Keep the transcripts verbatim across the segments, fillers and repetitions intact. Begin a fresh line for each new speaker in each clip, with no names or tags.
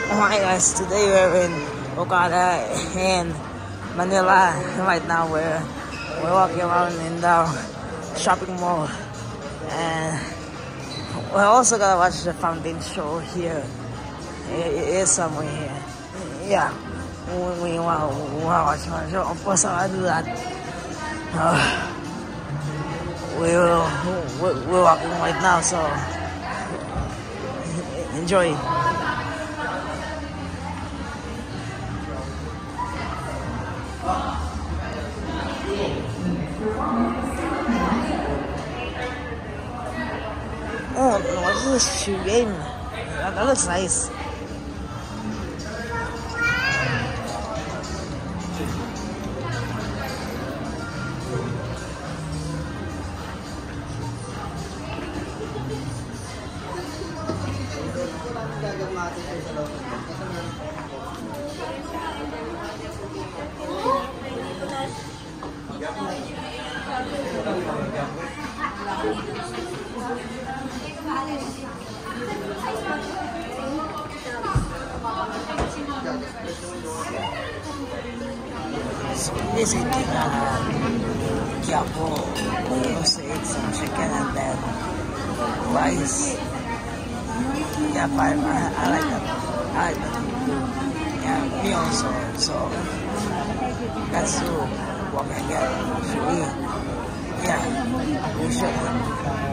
Hi guys, today we're in Okada in Manila. Right now we're we're walking around in the shopping mall, and we're also gonna watch the fountain show here. It, it is somewhere here. Yeah, we, we want we want to watch the show. Of course, I do that. Uh, we're, we're we're walking right now, so enjoy. Oh, no, what's this shoe game? That, that looks nice. So this is uh, Quiapo. We also ate some chicken and then rice. Yeah, but I, I like that. I like that. Yeah, me also. So that's what we get. Should we? Yeah, we should.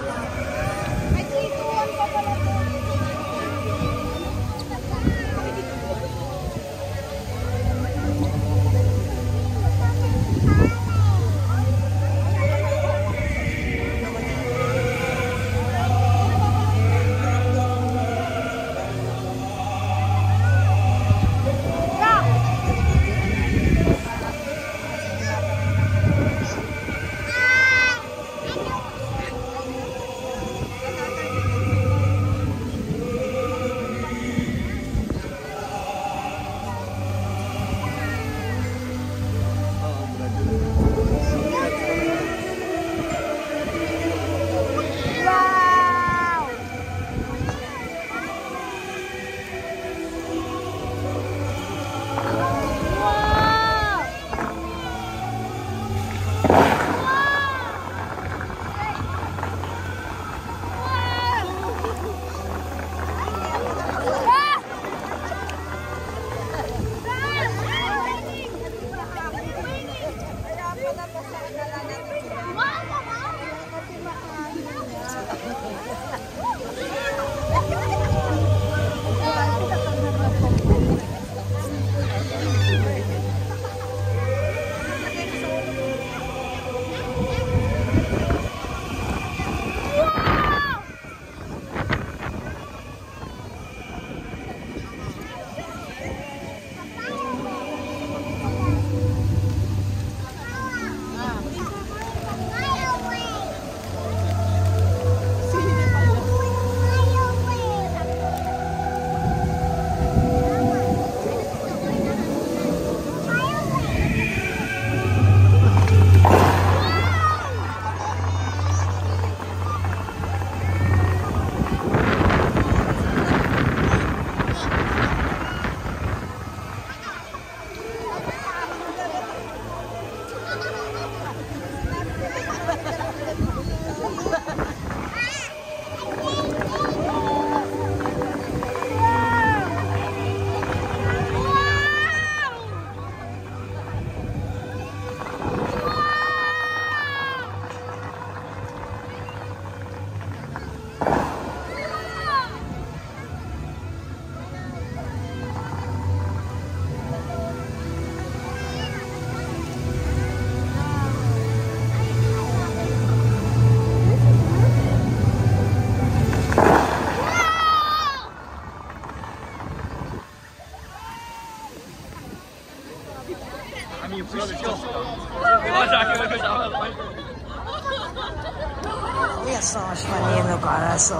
We had so much money in Okada, so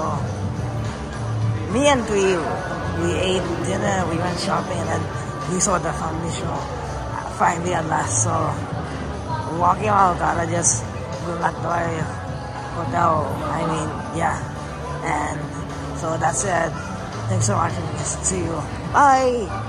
me and Tui, we ate dinner, we went shopping, and we saw the family show finally at last. So walking around Okada, just back to our hotel. I mean, yeah, and so that's it. Thanks for watching. See you. Bye.